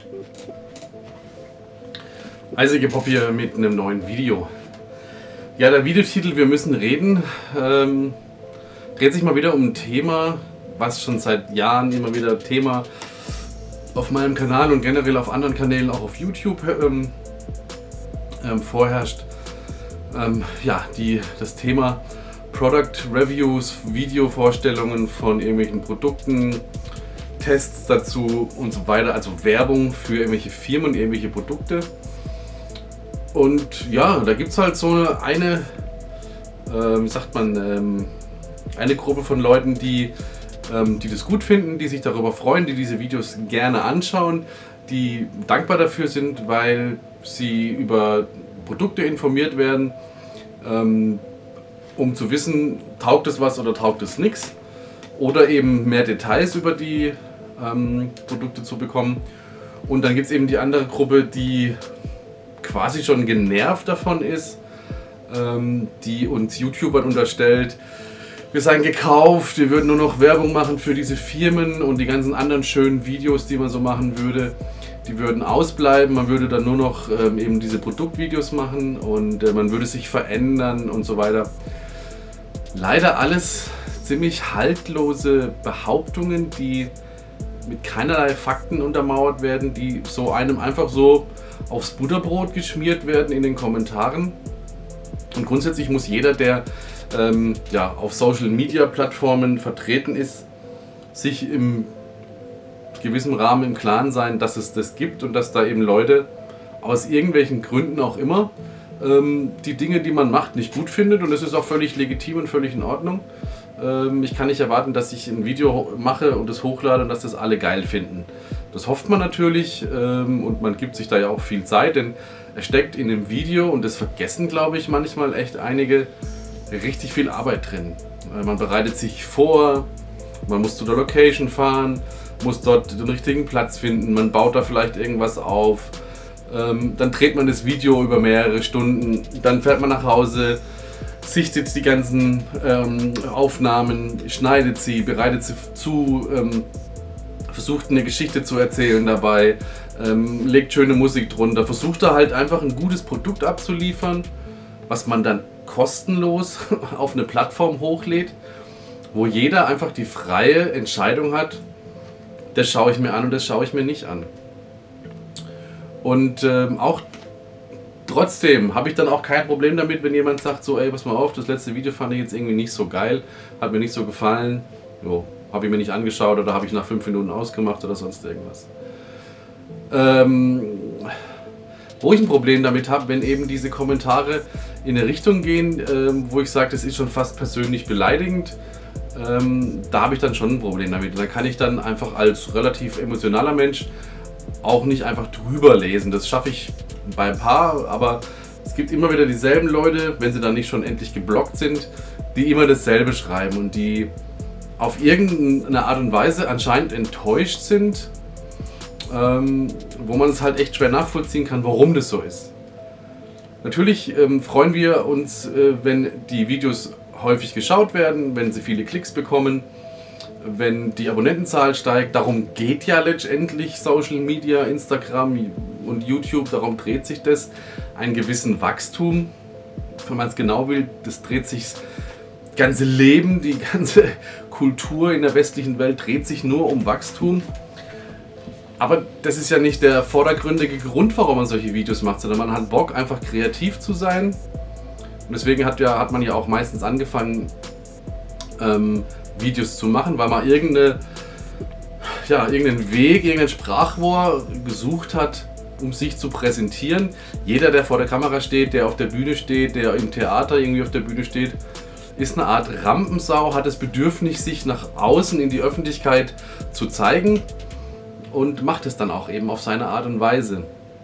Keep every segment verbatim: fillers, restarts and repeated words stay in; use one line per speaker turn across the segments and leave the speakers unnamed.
Eisige Pop hier mit einem neuen Video. Ja, der Videotitel "Wir müssen reden" ähm, dreht sich mal wieder um ein Thema, was schon seit Jahren immer wieder Thema auf meinem Kanal und generell auf anderen Kanälen, auch auf YouTube, ähm, ähm, vorherrscht. Ähm, ja, die, das Thema Product Reviews, Videovorstellungen von irgendwelchen Produkten, Tests dazu und so weiter, also Werbung für irgendwelche Firmen, irgendwelche Produkte. Und ja, da gibt es halt so eine, äh, wie sagt man, ähm, eine Gruppe von Leuten, die, ähm, die das gut finden, die sich darüber freuen, die diese Videos gerne anschauen, die dankbar dafür sind, weil sie über Produkte informiert werden, ähm, um zu wissen, taugt es was oder taugt es nichts, oder eben mehr Details über die ähm, Produkte zu bekommen. Und dann gibt es eben die andere Gruppe, die quasi schon genervt davon ist, ähm, die uns YouTubern unterstellt, wir seien gekauft, wir würden nur noch Werbung machen für diese Firmen und die ganzen anderen schönen Videos, die man so machen würde, die würden ausbleiben, man würde dann nur noch ähm, eben diese Produktvideos machen und äh, man würde sich verändern und so weiter. Leider alles ziemlich haltlose Behauptungen, die mit keinerlei Fakten untermauert werden, die so einem einfach so aufs Butterbrot geschmiert werden in den Kommentaren. Und grundsätzlich muss jeder, der ähm, ja, auf Social Media Plattformen vertreten ist, sich im gewissen Rahmen im Klaren sein, dass es das gibt und dass da eben Leute aus irgendwelchen Gründen auch immer ähm, die Dinge, die man macht, nicht gut findet, und es ist auch völlig legitim und völlig in Ordnung. Ähm, ich kann nicht erwarten, dass ich ein Video mache und es hochlade und dass das alle geil finden. Das hofft man natürlich, ähm, und man gibt sich da ja auch viel Zeit, denn es steckt in dem Video, und das vergessen, glaube ich, manchmal echt einige, richtig viel Arbeit drin. Äh, man bereitet sich vor, man muss zu der Location fahren, muss dort den richtigen Platz finden, man baut da vielleicht irgendwas auf, ähm, dann dreht man das Video über mehrere Stunden, dann fährt man nach Hause, sichtet die ganzen ähm, Aufnahmen, schneidet sie, bereitet sie zu, ähm, versucht eine Geschichte zu erzählen dabei, ähm, legt schöne Musik drunter, versucht da halt einfach ein gutes Produkt abzuliefern, was man dann kostenlos auf eine Plattform hochlädt, wo jeder einfach die freie Entscheidung hat, das schaue ich mir an und das schaue ich mir nicht an. Und ähm, auch trotzdem habe ich dann auch kein Problem damit, wenn jemand sagt so, ey, pass mal auf, das letzte Video fand ich jetzt irgendwie nicht so geil, hat mir nicht so gefallen, jo, habe ich mir nicht angeschaut oder habe ich nach fünf Minuten ausgemacht oder sonst irgendwas. Ähm, wo ich ein Problem damit habe, wenn eben diese Kommentare in eine Richtung gehen, ähm, wo ich sage, das ist schon fast persönlich beleidigend, ähm, da habe ich dann schon ein Problem damit. Und da kann ich dann einfach als relativ emotionaler Mensch auch nicht einfach drüber lesen. Das schaffe ich bei ein paar, aber es gibt immer wieder dieselben Leute, wenn sie dann nicht schon endlich geblockt sind, die immer dasselbe schreiben und die auf irgendeine Art und Weise anscheinend enttäuscht sind, ähm, wo man es halt echt schwer nachvollziehen kann, warum das so ist. Natürlich ähm, freuen wir uns, äh, wenn die Videos häufig geschaut werden, wenn sie viele Klicks bekommen, wenn die Abonnentenzahl steigt. Darum geht ja letztendlich Social Media, Instagram und YouTube, darum dreht sich das, einen gewissen Wachstum. Wenn man es genau will, das dreht sich das ganze Leben, die ganze Kultur in der westlichen Welt dreht sich nur um Wachstum. Aber das ist ja nicht der vordergründige Grund, warum man solche Videos macht, sondern man hat Bock, einfach kreativ zu sein. Und deswegen hat, ja, hat man ja auch meistens angefangen, ähm, Videos zu machen, weil man irgendeine, ja, irgendeinen Weg, irgendein Sprachrohr gesucht hat, um sich zu präsentieren. Jeder, der vor der Kamera steht, der auf der Bühne steht, der im Theater irgendwie auf der Bühne steht, ist eine Art Rampensau, hat das Bedürfnis, sich nach außen in die Öffentlichkeit zu zeigen und macht es dann auch eben auf seine Art und Weise.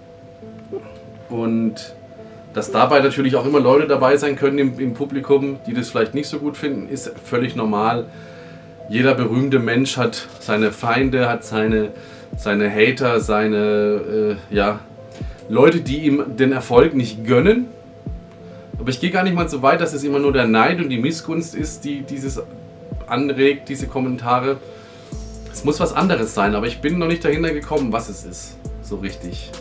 Und dass dabei natürlich auch immer Leute dabei sein können im, im Publikum, die das vielleicht nicht so gut finden, ist völlig normal. Jeder berühmte Mensch hat seine Feinde, hat seine, seine Hater, seine äh, ja, Leute, die ihm den Erfolg nicht gönnen. Aber ich gehe gar nicht mal so weit, dass es immer nur der Neid und die Missgunst ist, die dieses anregt, diese Kommentare. Es muss was anderes sein, aber ich bin noch nicht dahinter gekommen, was es ist. so richtig.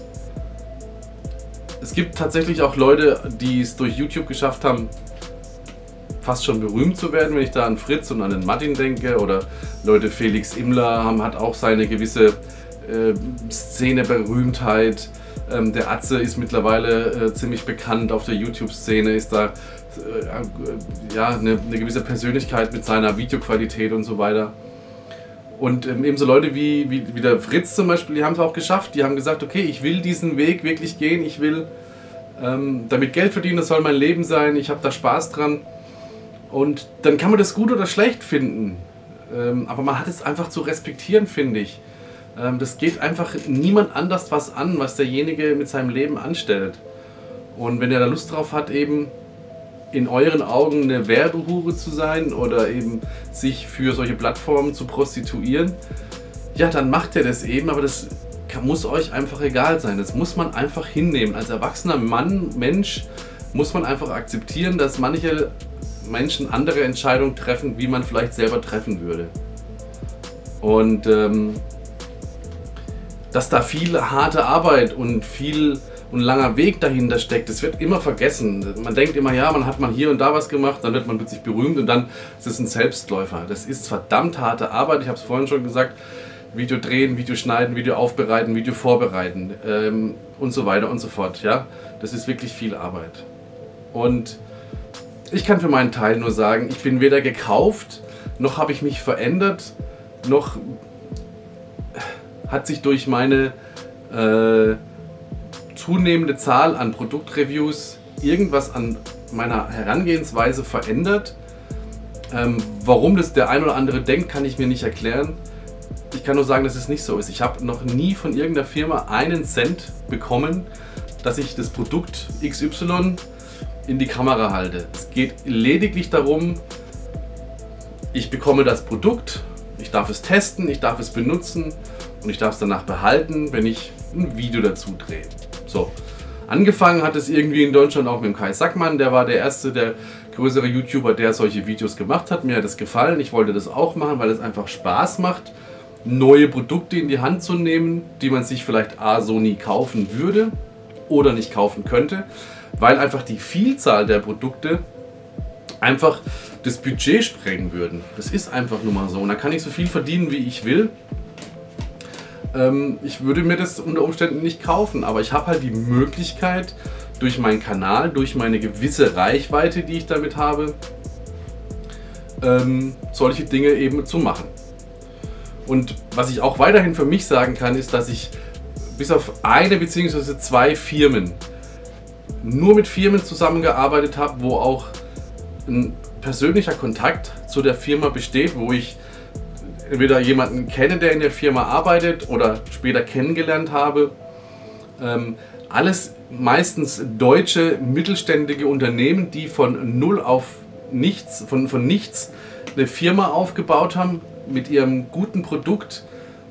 Es gibt tatsächlich auch Leute, die es durch YouTube geschafft haben, fast schon berühmt zu werden, wenn ich da an Fritz und an den Martin denke, oder Leute, Felix Immler haben, hat auch seine gewisse äh, Szene-Berühmtheit. Ähm, der Atze ist mittlerweile äh, ziemlich bekannt auf der YouTube-Szene, ist da äh, ja, eine, eine gewisse Persönlichkeit mit seiner Videoqualität und so weiter. Und ähm, ebenso Leute wie, wie, wie der Fritz zum Beispiel, die haben es auch geschafft. Die haben gesagt, okay, ich will diesen Weg wirklich gehen, ich will ähm, damit Geld verdienen, das soll mein Leben sein, ich habe da Spaß dran. Und dann kann man das gut oder schlecht finden. Ähm, aber man hat es einfach zu respektieren, finde ich. Ähm, das geht einfach niemand anders was an, was derjenige mit seinem Leben anstellt. Und wenn er da Lust drauf hat, eben in euren Augen eine Werbehure zu sein oder eben sich für solche Plattformen zu prostituieren, ja, dann macht er das eben, aber das kann, muss euch einfach egal sein. Das muss man einfach hinnehmen. Als erwachsener Mann, Mensch, muss man einfach akzeptieren, dass manche Menschen andere Entscheidungen treffen, wie man vielleicht selber treffen würde. Und ähm, dass da viel harte Arbeit und viel und ein langer Weg dahinter steckt, das wird immer vergessen. Man denkt immer, ja, man hat mal hier und da was gemacht, dann wird man plötzlich berühmt und dann ist es ein Selbstläufer. Das ist verdammt harte Arbeit, ich habe es vorhin schon gesagt, Video drehen, Video schneiden, Video aufbereiten, Video vorbereiten ähm, und so weiter und so fort. Ja? Das ist wirklich viel Arbeit. Und ich kann für meinen Teil nur sagen, ich bin weder gekauft, noch habe ich mich verändert, noch hat sich durch meine äh, zunehmende Zahl an Produktreviews irgendwas an meiner Herangehensweise verändert. Ähm, warum das der ein oder andere denkt, kann ich mir nicht erklären. Ich kann nur sagen, dass es nicht so ist. Ich habe noch nie von irgendeiner Firma einen Cent bekommen, dass ich das Produkt X Y in die Kamera halte. Es geht lediglich darum, ich bekomme das Produkt, ich darf es testen, ich darf es benutzen und ich darf es danach behalten, wenn ich ein Video dazu drehe. So, angefangen hat es irgendwie in Deutschland auch mit dem Kai Sackmann, der war der erste, der größere YouTuber, der solche Videos gemacht hat. Mir hat es gefallen, ich wollte das auch machen, weil es einfach Spaß macht, neue Produkte in die Hand zu nehmen, die man sich vielleicht A, so nie kaufen würde oder nicht kaufen könnte, weil einfach die Vielzahl der Produkte einfach das Budget sprengen würden. Das ist einfach nur mal so und da kann ich so viel verdienen, wie ich will. Ich würde mir das unter Umständen nicht kaufen, aber ich habe halt die Möglichkeit, durch meinen Kanal, durch meine gewisse Reichweite, die ich damit habe, ähm, solche Dinge eben zu machen. Und was ich auch weiterhin für mich sagen kann, ist, dass ich bis auf eine bzw. zwei Firmen nur mit Firmen zusammengearbeitet habe, wo auch ein persönlicher Kontakt zu der Firma besteht, wo ich entweder jemanden kenne, der in der Firma arbeitet oder später kennengelernt habe. Ähm, alles meistens deutsche mittelständige Unternehmen, die von null auf nichts, von, von nichts eine Firma aufgebaut haben, mit ihrem guten Produkt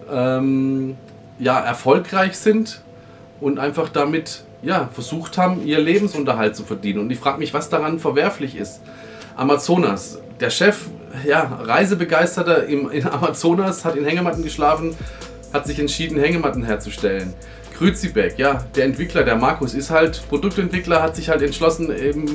ähm, ja, erfolgreich sind und einfach damit ja, versucht haben, ihr Lebensunterhalt zu verdienen. Und ich frage mich, was daran verwerflich ist. Amazonas, der Chef, ja, Reisebegeisterter im, in Amazonas, hat in Hängematten geschlafen, hat sich entschieden, Hängematten herzustellen. Krüzibeck, ja, der Entwickler, der Markus, ist halt Produktentwickler, hat sich halt entschlossen, eben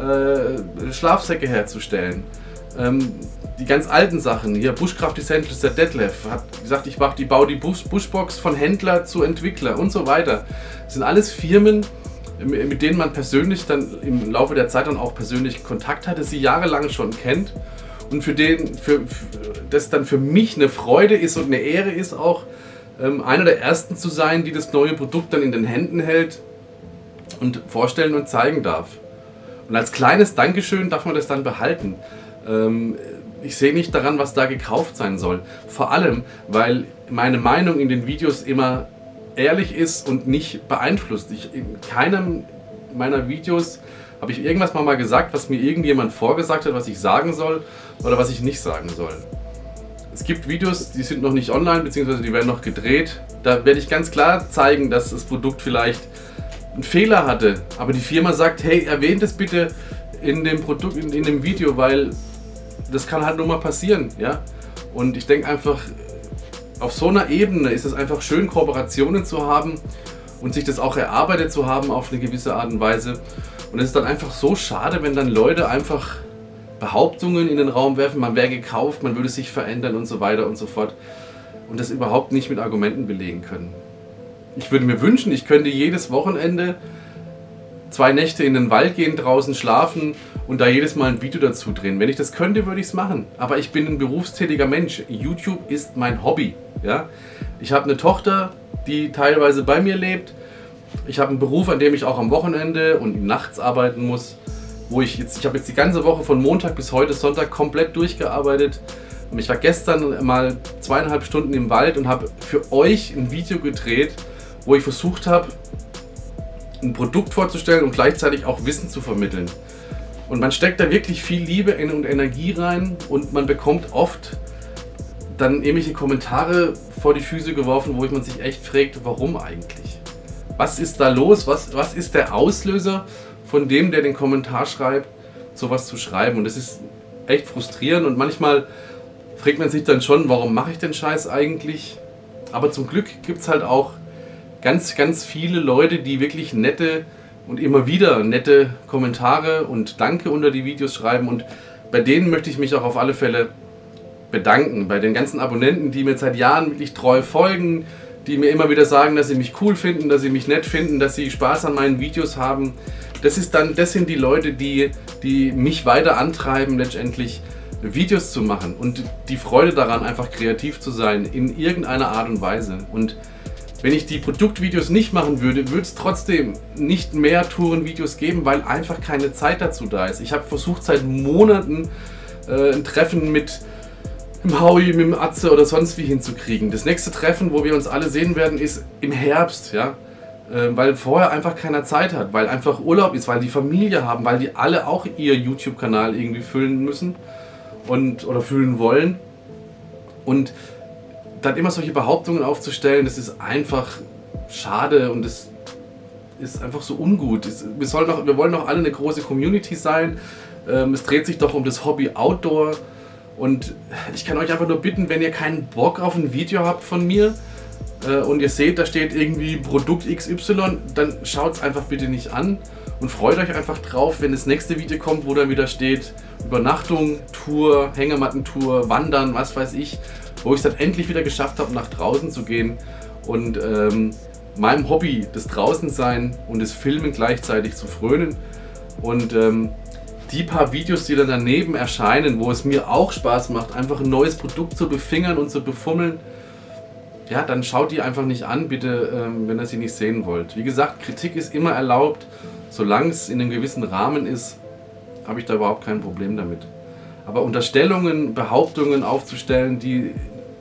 äh, Schlafsäcke herzustellen. Ähm, die ganz alten Sachen, hier Bushcraft Essentials, der Detlef, hat gesagt, ich mach die, baue die Bush, Bushbox von Händler zu Entwickler und so weiter. Das sind alles Firmen, mit denen man persönlich dann im Laufe der Zeit dann auch persönlich Kontakt hatte, sie jahrelang schon kennt und für den, für, für das dann für mich eine Freude ist und eine Ehre ist auch, ähm, einer der ersten zu sein, die das neue Produkt dann in den Händen hält und vorstellen und zeigen darf. Und als kleines Dankeschön darf man das dann behalten. Ähm, ich sehe nicht daran, was da gekauft sein soll. Vor allem, weil meine Meinung in den Videos immer ehrlich ist und nicht beeinflusst. Ich, in keinem meiner Videos habe ich irgendwas mal gesagt, was mir irgendjemand vorgesagt hat, was ich sagen soll oder was ich nicht sagen soll. Es gibt Videos, die sind noch nicht online, beziehungsweise die werden noch gedreht. Da werde ich ganz klar zeigen, dass das Produkt vielleicht einen Fehler hatte. Aber die Firma sagt, hey, erwähnt es bitte in dem Produkt, in, in dem Video, weil das kann halt nur mal passieren. Ja? Und ich denke einfach, auf so einer Ebene ist es einfach schön, Kooperationen zu haben und sich das auch erarbeitet zu haben auf eine gewisse Art und Weise. Und es ist dann einfach so schade, wenn dann Leute einfach Behauptungen in den Raum werfen, man wäre gekauft, man würde sich verändern und so weiter und so fort und das überhaupt nicht mit Argumenten belegen können. Ich würde mir wünschen, ich könnte jedes Wochenende zwei Nächte in den Wald gehen, draußen schlafen und da jedes Mal ein Video dazu drehen. Wenn ich das könnte, würde ich es machen. Aber ich bin ein berufstätiger Mensch. YouTube ist mein Hobby. Ja? Ich habe eine Tochter, die teilweise bei mir lebt. Ich habe einen Beruf, an dem ich auch am Wochenende und nachts arbeiten muss. Wo ich jetzt, ich habe jetzt die ganze Woche von Montag bis heute Sonntag komplett durchgearbeitet. Und ich war gestern mal zweieinhalb Stunden im Wald und habe für euch ein Video gedreht, wo ich versucht habe, ein Produkt vorzustellen und gleichzeitig auch Wissen zu vermitteln. Und man steckt da wirklich viel Liebe und Energie rein und man bekommt oft dann irgendwelche Kommentare vor die Füße geworfen, wo man sich echt fragt, warum eigentlich? Was ist da los? Was, was ist der Auslöser von dem, der den Kommentar schreibt, sowas zu schreiben? Und das ist echt frustrierend und manchmal fragt man sich dann schon, warum mache ich den Scheiß eigentlich? Aber zum Glück gibt es halt auch ganz, ganz viele Leute, die wirklich nette und immer wieder nette Kommentare und Danke unter die Videos schreiben und bei denen möchte ich mich auch auf alle Fälle bedanken. Bei den ganzen Abonnenten, die mir seit Jahren wirklich treu folgen, die mir immer wieder sagen, dass sie mich cool finden, dass sie mich nett finden, dass sie Spaß an meinen Videos haben. Das ist dann, das sind die Leute, die, die mich weiter antreiben, letztendlich Videos zu machen und die Freude daran, einfach kreativ zu sein, in irgendeiner Art und Weise. Und wenn ich die Produktvideos nicht machen würde, würde es trotzdem nicht mehr Tourenvideos geben, weil einfach keine Zeit dazu da ist. Ich habe versucht seit Monaten äh, ein Treffen mit dem Howie, mit dem Atze oder sonst wie hinzukriegen. Das nächste Treffen, wo wir uns alle sehen werden, ist im Herbst, ja, äh, weil vorher einfach keiner Zeit hat, weil einfach Urlaub ist, weil die Familie haben, weil die alle auch ihr YouTube-Kanal irgendwie füllen müssen und oder füllen wollen. Und dann immer solche Behauptungen aufzustellen, das ist einfach schade und das ist einfach so ungut. Wir, sollen doch, wir wollen doch alle eine große Community sein. Es dreht sich doch um das Hobby Outdoor und ich kann euch einfach nur bitten, wenn ihr keinen Bock auf ein Video habt von mir und ihr seht, da steht irgendwie Produkt X Y, dann schaut es einfach bitte nicht an und freut euch einfach drauf, wenn das nächste Video kommt, wo dann wieder steht Übernachtung, Tour, Hängematten-Tour, Wandern, was weiß ich, wo ich es dann endlich wieder geschafft habe, nach draußen zu gehen und ähm, meinem Hobby, das Draußensein und das Filmen gleichzeitig zu frönen. Und ähm, die paar Videos, die dann daneben erscheinen, wo es mir auch Spaß macht, einfach ein neues Produkt zu befingern und zu befummeln, ja, dann schaut die einfach nicht an, bitte, ähm, wenn ihr sie nicht sehen wollt. Wie gesagt, Kritik ist immer erlaubt, solange es in einem gewissen Rahmen ist, habe ich da überhaupt kein Problem damit. Aber Unterstellungen, Behauptungen aufzustellen, die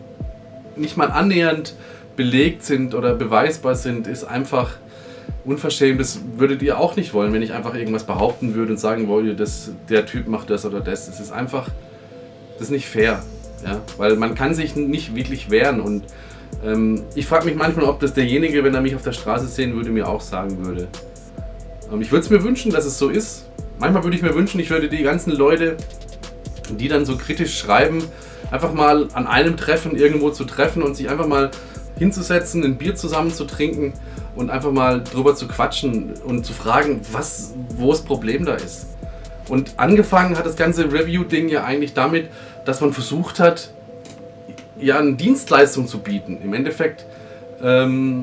nicht mal annähernd belegt sind oder beweisbar sind, ist einfach unverschämt. Das würdet ihr auch nicht wollen, wenn ich einfach irgendwas behaupten würde und sagen wollte, dass der Typ macht das oder das. Das ist einfach, das ist nicht fair. Ja? Weil man kann sich nicht wirklich wehren. Und ähm, ich frage mich manchmal, ob das derjenige, wenn er mich auf der Straße sehen würde, mir auch sagen würde. Ähm, ich würde es mir wünschen, dass es so ist. Manchmal würde ich mir wünschen, ich würde die ganzen Leute, die dann so kritisch schreiben, einfach mal an einem Treffen irgendwo zu treffen und sich einfach mal hinzusetzen, ein Bier zusammen zu trinken und einfach mal drüber zu quatschen und zu fragen, was, wo das Problem da ist. Und angefangen hat das ganze Review-Ding ja eigentlich damit, dass man versucht hat, ja eine Dienstleistung zu bieten. Im Endeffekt, ähm,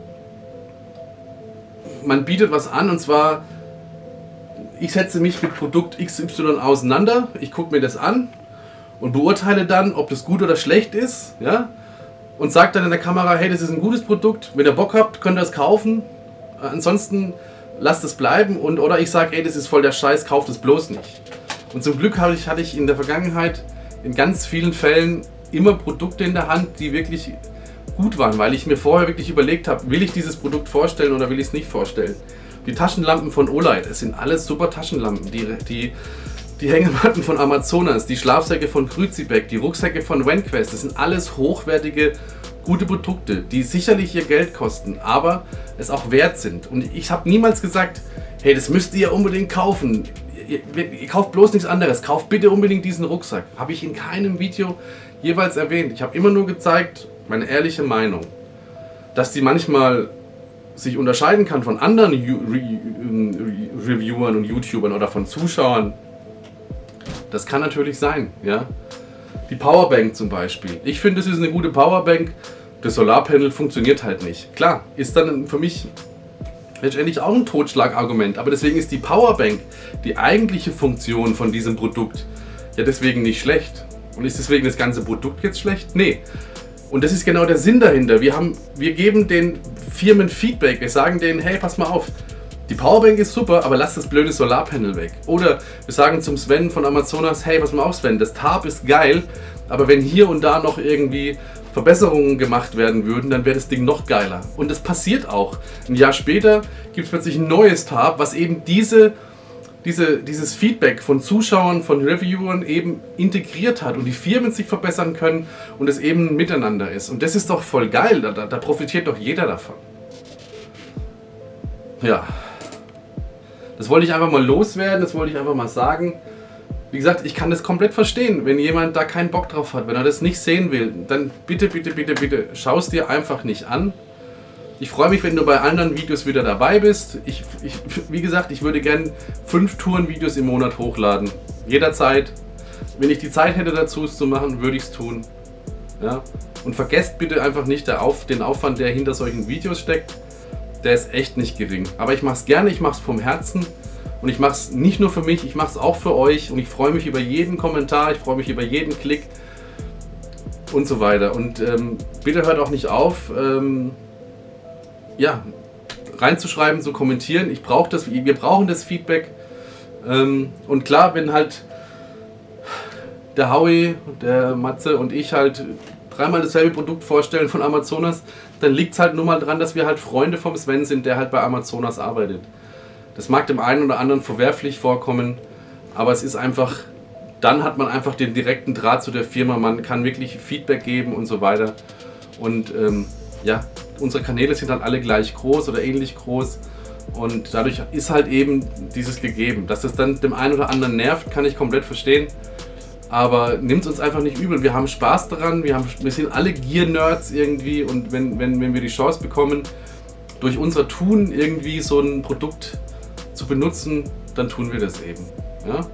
man bietet was an und zwar, ich setze mich mit Produkt X Y auseinander, ich gucke mir das an und beurteile dann, ob das gut oder schlecht ist, ja, und sage dann in der Kamera, hey, das ist ein gutes Produkt, wenn ihr Bock habt, könnt ihr es kaufen, ansonsten lasst es bleiben und oder ich sage, ey, das ist voll der Scheiß, kauft es bloß nicht. Und zum Glück hatte ich, hatte ich in der Vergangenheit in ganz vielen Fällen immer Produkte in der Hand, die wirklich gut waren, weil ich mir vorher wirklich überlegt habe, will ich dieses Produkt vorstellen oder will ich es nicht vorstellen. Die Taschenlampen von Olight, es sind alles super Taschenlampen. Die, die, die Hängematten von Amazonas, die Schlafsäcke von Crucibeck, die Rucksäcke von Vanquest, das sind alles hochwertige, gute Produkte, die sicherlich ihr Geld kosten, aber es auch wert sind. Und ich habe niemals gesagt, hey, das müsst ihr unbedingt kaufen. Ihr, ihr kauft bloß nichts anderes, kauft bitte unbedingt diesen Rucksack. Habe ich in keinem Video jeweils erwähnt. Ich habe immer nur gezeigt, meine ehrliche Meinung, dass die manchmal sich unterscheiden kann von anderen Re Reviewern und YouTubern oder von Zuschauern, das kann natürlich sein. Ja? Die Powerbank zum Beispiel. Ich finde, es ist eine gute Powerbank. Das Solarpanel funktioniert halt nicht. Klar, ist dann für mich letztendlich auch ein Totschlagargument. Aber deswegen ist die Powerbank die eigentliche Funktion von diesem Produkt ja deswegen nicht schlecht. Und ist deswegen das ganze Produkt jetzt schlecht? Nee. Und das ist genau der Sinn dahinter. Wir, haben, wir geben den Firmen Feedback. Wir sagen denen, hey, pass mal auf, die Powerbank ist super, aber lass das blöde Solarpanel weg. Oder wir sagen zum Sven von Amazonas, hey, pass mal auf Sven, das Tarp ist geil, aber wenn hier und da noch irgendwie Verbesserungen gemacht werden würden, dann wäre das Ding noch geiler. Und das passiert auch. Ein Jahr später gibt es plötzlich ein neues Tarp, was eben diese... Diese, dieses Feedback von Zuschauern, von Reviewern eben integriert hat und die Firmen sich verbessern können und es eben ein Miteinander ist. Und das ist doch voll geil, da, da, da profitiert doch jeder davon. Ja, das wollte ich einfach mal loswerden, das wollte ich einfach mal sagen. Wie gesagt, ich kann das komplett verstehen, wenn jemand da keinen Bock drauf hat, wenn er das nicht sehen will, dann bitte, bitte, bitte, bitte, schau es dir einfach nicht an. Ich freue mich, wenn du bei anderen Videos wieder dabei bist. Ich, ich, wie gesagt, ich würde gerne fünf Tourenvideos im Monat hochladen. Jederzeit. Wenn ich die Zeit hätte dazu es zu machen, würde ich es tun. Ja? Und vergesst bitte einfach nicht der Auf, den Aufwand, der hinter solchen Videos steckt. Der ist echt nicht gering. Aber ich mache es gerne, ich mache es vom Herzen. Und ich mache es nicht nur für mich, ich mache es auch für euch. Und ich freue mich über jeden Kommentar, ich freue mich über jeden Klick und so weiter. Und ähm, bitte hört auch nicht auf, ähm, ja, reinzuschreiben, zu kommentieren. Ich brauche das, wir brauchen das Feedback. Ähm, und klar, wenn halt der Howie, der Matze und ich halt dreimal dasselbe Produkt vorstellen von Amazonas, dann liegt es halt nur mal dran, dass wir halt Freunde vom Sven sind, der halt bei Amazonas arbeitet. Das mag dem einen oder anderen verwerflich vorkommen, aber es ist einfach, dann hat man einfach den direkten Draht zu der Firma, man kann wirklich Feedback geben und so weiter. Und ähm, ja, unsere Kanäle sind dann alle gleich groß oder ähnlich groß und dadurch ist halt eben dieses gegeben. Dass es dann dem einen oder anderen nervt, kann ich komplett verstehen, aber nimmt uns einfach nicht übel. Wir haben Spaß daran, wir, haben, wir sind alle Gear-Nerds irgendwie und wenn, wenn, wenn wir die Chance bekommen, durch unser Tun irgendwie so ein Produkt zu benutzen, dann tun wir das eben. Ja?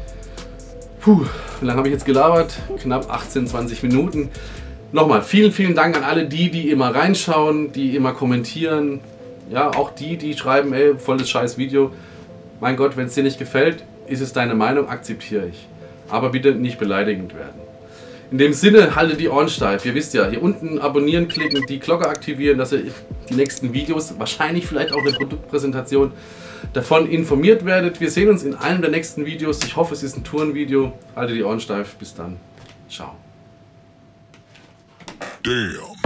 Puh, wie lange habe ich jetzt gelabert? Knapp achtzehn, zwanzig Minuten. Nochmal, vielen, vielen Dank an alle die, die immer reinschauen, die immer kommentieren. Ja, auch die, die schreiben, ey, volles scheiß Video. Mein Gott, wenn es dir nicht gefällt, ist es deine Meinung, akzeptiere ich. Aber bitte nicht beleidigend werden. In dem Sinne, haltet die Ohren steif. Ihr wisst ja, hier unten abonnieren klicken, die Glocke aktivieren, dass ihr die nächsten Videos, wahrscheinlich vielleicht auch eine Produktpräsentation, davon informiert werdet. Wir sehen uns in einem der nächsten Videos. Ich hoffe, es ist ein Tourenvideo. Haltet die Ohren steif. Bis dann. Ciao.
Damn.